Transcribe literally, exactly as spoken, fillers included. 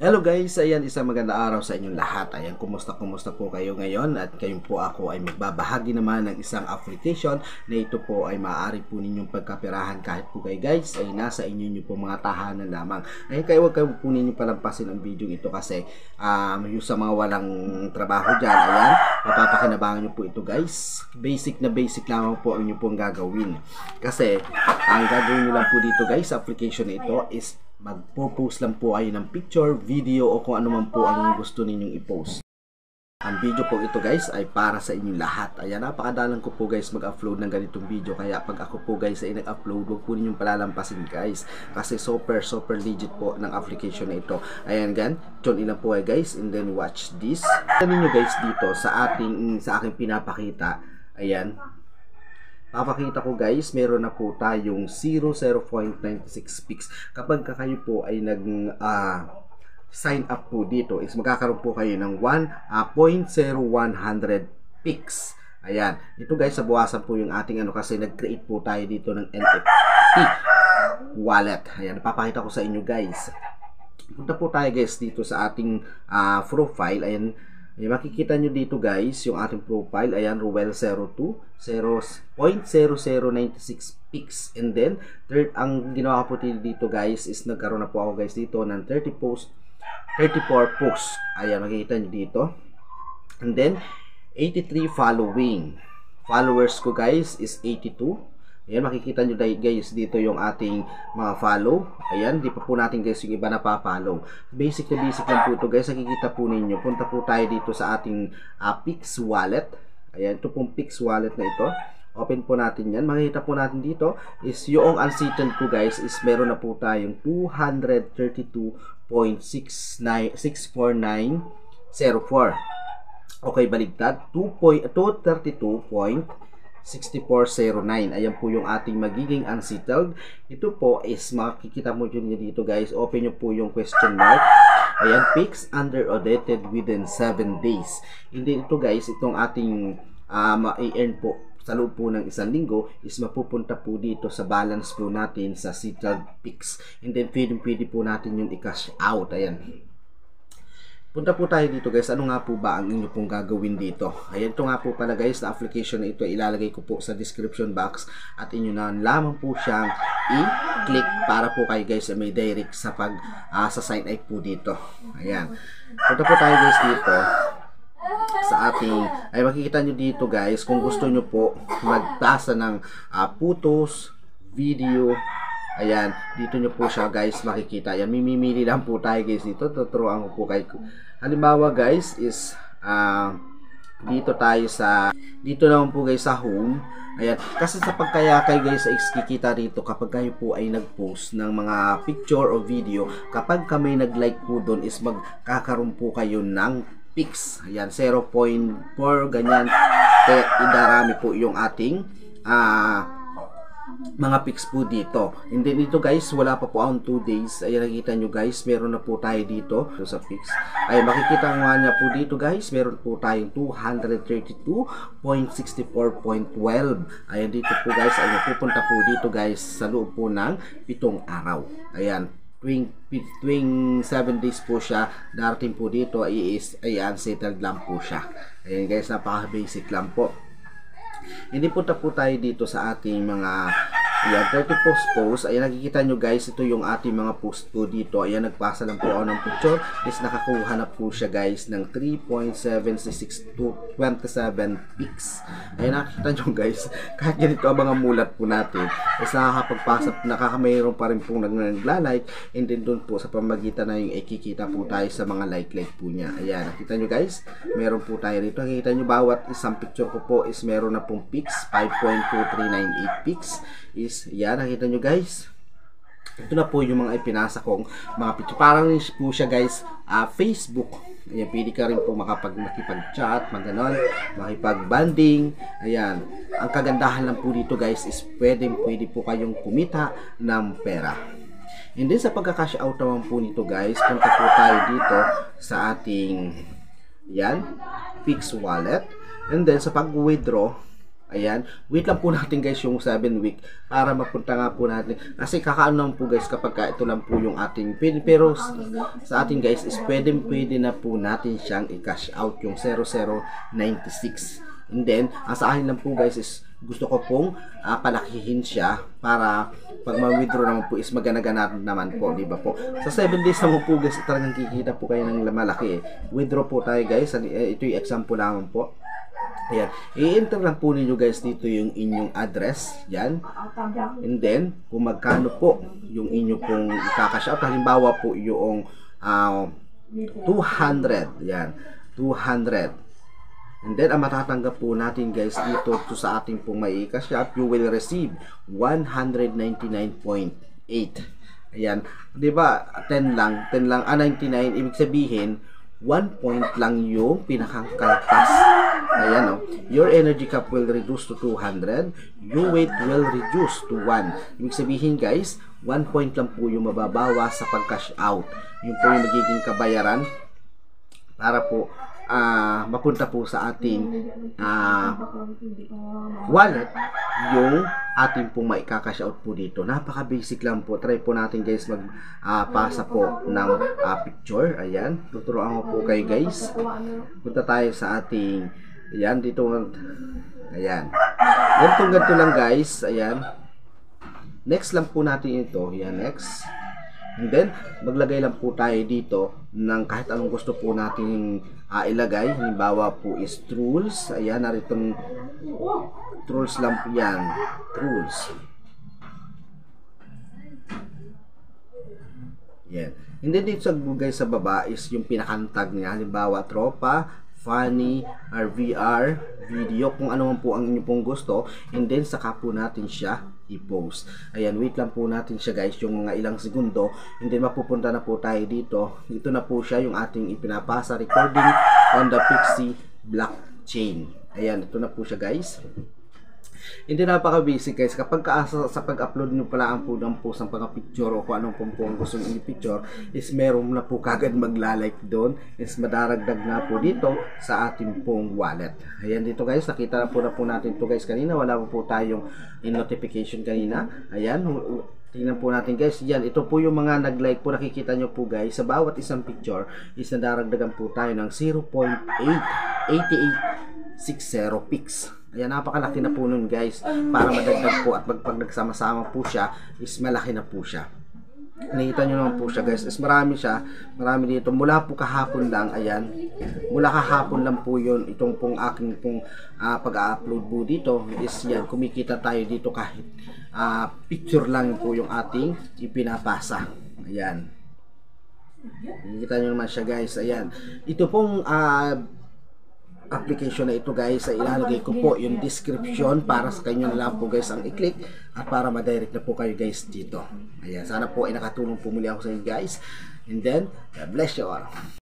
Hello guys, ayan, isang maganda araw sa inyong lahat. Ayan, kumusta kumusta po kayo ngayon? At kayo po ako ay magbabahagi naman ng isang application na ito po ay maaari po ninyong pagkapirahan kahit po kayo guys ay nasa inyo nyo po mga tahanan lamang. Ayan, kayo huwag kayo po ninyo palampasin ang video ito kasi um, yung sa mga walang trabaho dyan, ayan, mapapakinabangan nyo po ito guys. Basic na basic lamang po ang inyo pong gagawin. Kasi ang gagawin nyo lang po dito guys sa application na ito is magpo-post lang po kayo ng picture, video o kung ano man po ang gusto ninyong i-post. Ang video po ito guys ay para sa inyong lahat. Ayan, napakadalang ko po guys mag-upload ng ganitong video. Kaya pag ako po guys ay nag-upload, huwag po ninyong palalampasin guys. Kasi super super legit po ng application na ito. Ayan gan, tune in lang po ay guys and then watch this. Tignan niyo guys dito sa ating sa aking pinapakita. Ayan. Papakita ko guys, meron na po tayong zero point nine six pics. Kapag kayo po ay nag uh, sign up po dito, is magkakaroon po kayo ng one point zero one hundred pics. Ayan, ito guys, sabuwasan po yung ating ano kasi nag-create po tayo dito ng N F T wallet. Ayan, papakita ko sa inyo guys. Punta po tayo guys dito sa ating uh, profile. Ayan, ay, makikita nyo dito guys yung ating profile. Ayan, Ruel zero two, zero point zero zero nine six pics. And then third, ang ginawa ko po dito guys is nagkaroon na po ako guys dito ng thirty post, thirty-four posts. Ayan, makikita nyo dito. And then eighty-three following. Followers ko guys is eighty-two. Ayan, makikita nyo guys dito yung ating mga follow. Ayan, di pa po natin guys yung iba na pa-follow. Basic na basic lang po ito guys. Nakikita po ninyo. Punta po tayo dito sa ating uh, Pix wallet. Ayan, ito pong Pix wallet na ito. Open po natin yan. Makikita po natin dito is yung unsettled ko guys is meron na po tayong two hundred thirty-two point six four nine zero four. Okay, baligtad. two thirty-two point six four zero nine. Ayan po yung ating magiging unsettled. Ito po is makikita mo yun dito guys. Open nyo po yung question mark. Ayan, Pix under audited within seven days. Hindi ito guys, itong ating uh, ma-earn po sa loob po ng isang linggo is mapupunta po dito sa balance po natin sa settled Pix. And then pwede, pwede po natin yung i-cash out. Ayan. Punta po tayo dito guys. Ano nga po ba ang inyo pong gagawin dito? Ayan, ito nga po pala guys na application na ito. Ilalagay ko po sa description box. At inyo na lamang po siyang i-click para po kayo guys may direct sa pag uh, sa sign up po dito. Ayan. Punta po tayo guys dito sa ating, ay makikita nyo dito guys kung gusto nyo po magtasa ng uh, photos, video. Ayan, dito nyo po siya guys makikita. Ayan, mimimili lang po tayo guys dito. Tuturuan ko po kayo. Halimbawa guys is uh, dito tayo sa, dito naman po guys sa home. Ayan, kasi sa pagkayakay guys is kikita dito kapag kayo po ay nag-post ng mga picture o video. Kapag kami nag-like po doon is magkakaroon po kayo ng pics. Ayan, zero point four ganyan. Kaya idarami po yung ating ah uh, mga pics po dito. And then dito guys, wala pa po ang two days. Ayan, nakikita nyo guys, meron na po tayo dito sa pics. Ay, makikita nga niya po dito guys, meron po tayong two hundred thirty-two point six four point one two. Ayan, dito po guys, ay pupunta po dito guys sa loob po ng pitong araw. Ayan, tuwing, tuwing seven days po siya, darating po dito ay is, ayan, settled lang po siya. Ayan guys, napaka basic lang po. Hindi punta po tayo dito sa ating mga ayan, thirty post post. Ayan, nakikita nyo guys, ito yung ating mga post po dito. Ayan, nagpasa lang po ako ng picture. Is nakakuha na po siya guys ng three point seven six two seven pics. Ayan, nakikita nyo guys, kahit ganito ang mga mulat po natin is nakakapagpasa, nakakamayroon pa rin po nagla-like. And then doon po sa pamagitan na yung ikikita po tayo sa mga like-like po niya. Ayan, nakita nyo guys, meron po tayo rito. Nakikita nyo bawat isang picture ko po is meron na pong pics, five point two three nine eight pics. Is, yan, nakita nyo guys, ito na po yung mga ipinasa kong mga picture. Parang po siya guys, uh, Facebook. Ayan, pwede ka rin po makapag makipag-chat, maganon, makipag-banding. Ayan, ang kagandahan lang po dito guys is pwede, pwede po kayong kumita ng pera. And then sa pagka-cash out naman po nito guys, punta po tayo dito sa ating yan, Pix wallet. And then sa pag-withdraw, Ayan, wait lang po natin guys yung seven week para mapunta nga po natin. Kasi kakaano naman po guys kapag ka ito lang po yung ating pin. Pero sa atin guys is pwede, pwede na po natin siyang i-cash out yung zero zero nine six. And then, ang sa akin lang po guys is gusto ko pong uh, palakihin siya para pag ma-withdraw naman po is magana-gana naman po, di ba po? Sa seven days naman po guys, talagang kikita po kayo ng malaki eh. Withdraw po tayo guys. Ito yung example naman po. Ayan, i-enter lang po ninyo guys dito yung inyong address, yan. And then, kung magkano po yung inyo pong ikakash out, halimbawa po yung uh, two hundred, yan, two hundred. And then, ang matatanggap po natin guys dito to sa ating pong may i-cash out, you will receive one ninety-nine point eight. Ayan, di ba, ten lang, ten lang, ah, ninety-nine, ibig sabihin, one point lang yung pinakangkaltas. Ayan o, oh. Your energy cap will reduce to two hundred, your weight will reduce to one. Ibig sabihin guys, one point lang po yung mababawa sa pag-cash out. Yung po yung magiging kabayaran para po uh, mapunta po sa ating uh, wallet yung ating pong maikakash out po dito. Napaka basic lang po. Try po natin guys mag uh, pasa po ng uh, picture. Ayan, tuturuan ko po kayo guys. Punta tayo sa ating, ayan, dito, ayan, ganito ganito lang guys. Ayan, next lang po natin ito. Ayan, next. And then, maglagay lang po tayo dito ng kahit anong gusto po natin uh, ilagay. Halimbawa po is rules. Ayan, narito rules lang po yan. Rules. Yan. And then dito sa guys sa baba is yung pinakantag niya. Halimbawa, tropa, funny, R V R, video, kung ano man po ang inyo pong gusto. And then, saka po natin siya i-post. Ayan, wait lang po natin siya guys, yung mga ilang segundo. And then, mapupunta na po tayo dito. Ito na po siya, yung ating ipinapasa. Recording on the Pixie blockchain. Ayan, ito na po siya guys. Hindi napaka-basic guys. Kapag ka, sa, sa pag-upload nyo pala ang po ng post ng mga picture o kung anong po ang gusto nyo i-picture, is meron na po kagad magla-like doon. Is madaragdag na po dito sa ating pong wallet. Ayan dito guys. Nakita na po na po natin ito guys kanina. Wala po po tayong notification kanina. Ayan. Tingnan po natin guys. Yan. Ito po yung mga nag-like po. Nakikita nyo po guys. Sa bawat isang picture is nadaragdagan po tayo ng zero point eight eight eight six zero pics. Ayan, napakalaki na po nun guys. Para madagdag po at pag nagsama-sama po siya is malaki na po siya. Nakita nyo naman po siya guys. Is marami siya. Marami dito. Mula po kahapon lang. Ayan. Mula kahapon lang po yun. Itong pong aking pong uh, pag-upload po dito is yan. Kumikita tayo dito kahit uh, picture lang po yung ating ipinapasa. Ayan. Nakikita nyo naman siya guys. Ayan. Ito pong uh, application na ito guys, ay ilalagay ko po yung description para sa kanyo na lang po guys ang i-click at para ma-direct na po kayo guys dito. Ayan, sana po ay nakatulong po muli ako sa inyo guys. And then, God bless you all.